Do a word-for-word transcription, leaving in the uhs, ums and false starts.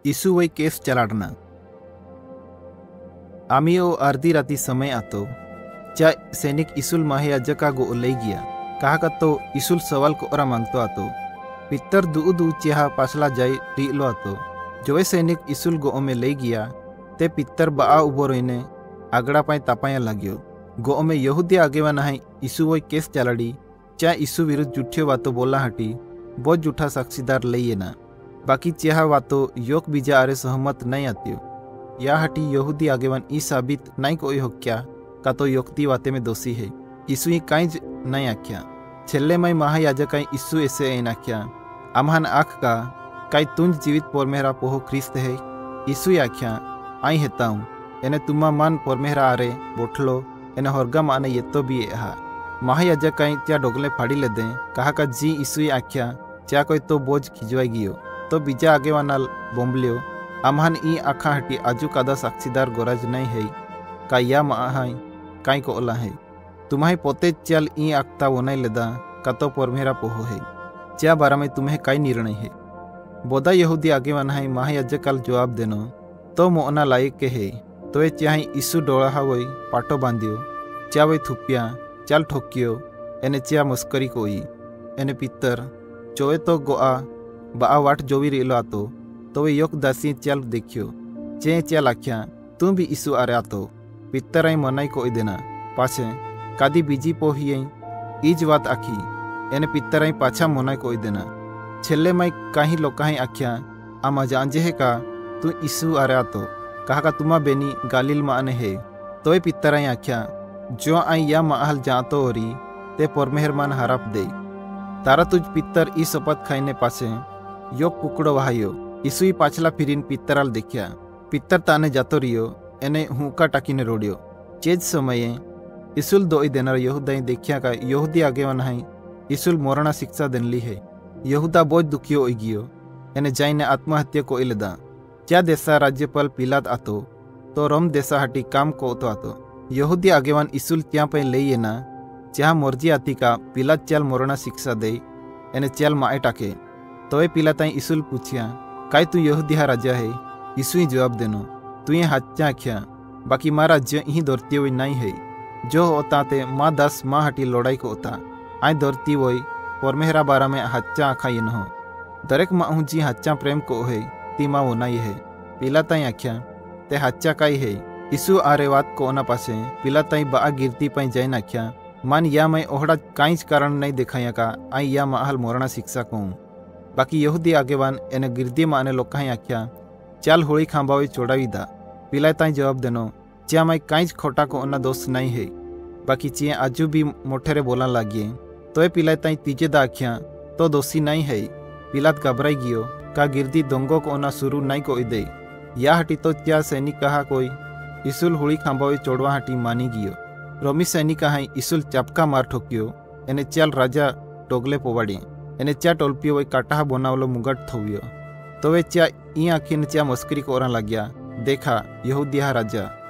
यीशु वही केस चलाड़ना आमी ओ अर्धी राती समय आतो चा सैनिक इसूल महायाजका गो लई गया कहा का तो इसूल सवाल को ओरा मांगतो आतो पितर दू दू चेहा पासला जाय रीलो आतो जो सैनिक इसूल गो में लई गया ते पितर बा उबो रहीने आगड़ा पाए तापाया लाग्यो गो में यहूदी आगेवान है यीशु वही केस चलाड़ी चा यीशु विरुद्ध जुठियो बातो बोला हटी बहुत जूठा साक्षीदार लईए ना बाकी चेहा वातो योक बीजा आरे सहमत नहीं आत्यो या हटी यहूदी आगेवान ई साबित नहीं कोई हो क्या का तो योक्ति वाते में दोषी है यीशु ही काई नहीं आख्या छेल्ले मई महायाजकाई यीशु ऐसे ऐन आख्या आम्हान आख का काई तुंज जीवित पोरमेहरा पोहो ख्रिस्त है यीशु आख्या आई हेताऊं एने तुम्मा मान पोरमेहरा आरे बोठलो एने होरगा माने ये तो भी एहा महायाजकाई त्या डोगले फाड़ी ले दें कहा का जी यीशु आख्या चा कोई तो बोझ खिजवाई गियो तो बीजा आगे वानाल बोम्बलियो आम्हान ई आखा हटी आजू कादा साक्षीदार गोराज नहीं है का या माहाई काई को ओला है तुम्हारी पोते चल ई आखता वो नहीं लेदा का तो पोरमेहरा पोहो है चा बारा में तुम्हें काई निर्णय है बोदा यहूदी आगे वाना है महायाजकाल जवाब देनो तो मोना लायक के है तो ये चाहे यीशु डोड़ा वही पाटो बांधियो चा वही थुपिया चल ठोकियो एने चा मस्करी कोई एने पितर चोए तो गोआ बा वाट जोवी रेलो आतो तो वे योक दासी चल देखियो चे चल आख्या तू भी यीशु आरे आतो पितर मनाई को देना पाछे कादी बीजी पोहिए ईज बात आखी एने पितर पाछा मनाई को देना छेल्ले मई कहीं लोकाही आख्या आमा जानजे है का तू यीशु आरे आतो कहा का तुमा बेनी गालिल माने है तो पितर आख्या जो आई या महल जातो ओरी ते पोरमेहरमान हराप दे तारा तुझ पितर ई सपत खाइने पासे योक कुकड़ो वहायो यीशु पाछला फिरीन पितराल देखिया पितर ताने जातो रियो एने हुका टाकीने रोडियो चेज समय यीशुल दोई देनार यहूदा देखिया का यहूदी आगेवान है यीशुल मोरणा शिक्षा देनली है यहूदा बोझ दुखियो ओगियो एने जाइने आत्महत्या को इलदा क्या देसा राज्यपाल पिलात आतो तो रोम देसा हटी काम को तो आतो यहूदी आगेवान यीशुल त्या पे लईए ना जहाँ मर्जी आती का पिलात चल मोरणा शिक्षा दे एने चल माए टाके तो पिलात यीशुल पूछिया काई तू यहूदी हा राजा है यीशु ही जवाब देनो तू ये हाचा आख्या बाकी माँ राज्य यही दौड़ती हुई नहीं है जो होता ते माँ दस माँ हटी लड़ाई को होता आई दौड़ती वही पोरमेहरा बारा में हाचा आखा ये न हो दरेक माँ हूँ जी हाचा प्रेम को है ती माँ वो नहीं है पिलात आख्या ते हाचा काई है यीशु आरे वात को ओना पासे पिलात बा गिरती पाई जाइन आख्या मान या मैं ओहड़ा काईच कारण नहीं दिखाया का आई या महल मोरणा शिक्षा को बाकी यहूदी आगेवान एने गिरदी माने लोका आख्या चल होली खांबावे चोड़ावी दा पिलात जवाब देनो चा मैं काईच खोटा को ओना दोष नहीं है बाकी चे आजू भी मोठेरे बोला लागिए तो पिलात तीजे दा आख्या तो दोषी नहीं है पिलात घबराई गियो का गिरदी दोंगो को ओना शुरू नहीं को दे या हटी तो क्या सैनिक कहा कोई यीशुल होली खांबावे चोड़वा हटी मानी गियो रोमी सैनिक कहा यीशुल चपका मार ठोकियो एने चल राजा टोगले पोवाड़ी एने चा टोलपियो वही काटा बनावलो मुगट थोवियो तो वे चा ई आखिन चा मस्करी को ओरा लग्या देखा यहूदिया राजा